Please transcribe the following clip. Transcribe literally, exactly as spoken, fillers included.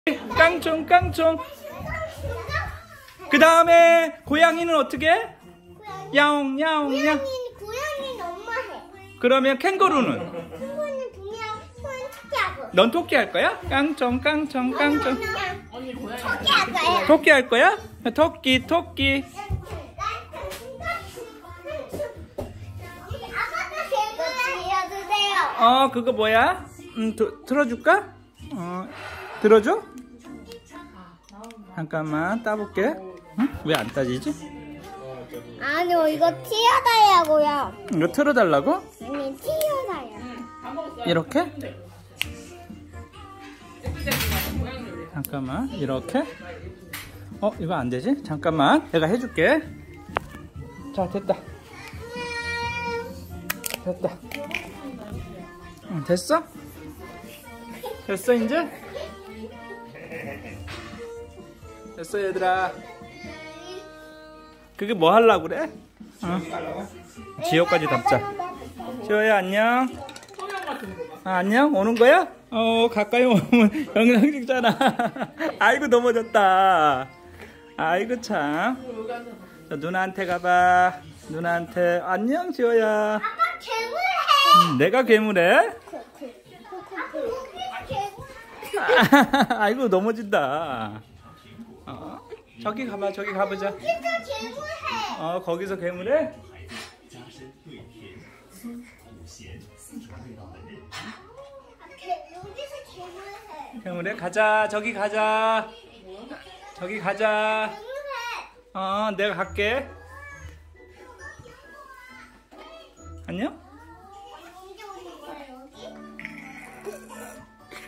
깡총 깡총. 그 다음에 고양이는 어떻게 해? 야옹 야옹 야옹. 고양이는 엄마 해. 그러면 캥거루는? 캥거루는 그냥 손 토끼 하고. 넌 토끼 할 거야? 깡총 깡총 깡총. 언니 고양이 토끼 할 거야. 토끼 할 거야? 토끼 토끼. 아빠도 제가 지어주세요. 어 그거 뭐야? 음 도, 들어줄까? 어 들어줘? 잠깐만 따볼게. 응? 왜 안 따지지? 아니요, 이거 튀어달라고요. 이거 틀어달라고? 아니, 튀어달라요. 이렇게? 잠깐만 이렇게? 어 이거 안 되지? 잠깐만 내가 해줄게. 자 됐다. 됐다. 응, 됐어? 됐어 이제? 됐어 얘들아. 그게 뭐 하려고 그래? 어. 지호까지 담자. 지호야 안녕. 아, 안녕 오는 거야? 어 가까이 오면 영상 찍잖아. 아이고 넘어졌다. 아이고 참. 자, 누나한테 가봐. 누나한테 안녕 지호야. 아빠 괴물해. 음, 내가 괴물해? 아빠 괴물해. 아이고 넘어진다. 어? 저기 가봐 저기 가보자. 여기서 괴물해. 어 거기서 괴물해? 여기서 괴물해. 괴물해 가자 저기 가자. 저기 가자. 괴물해. 어 내가 갈게. 안녕?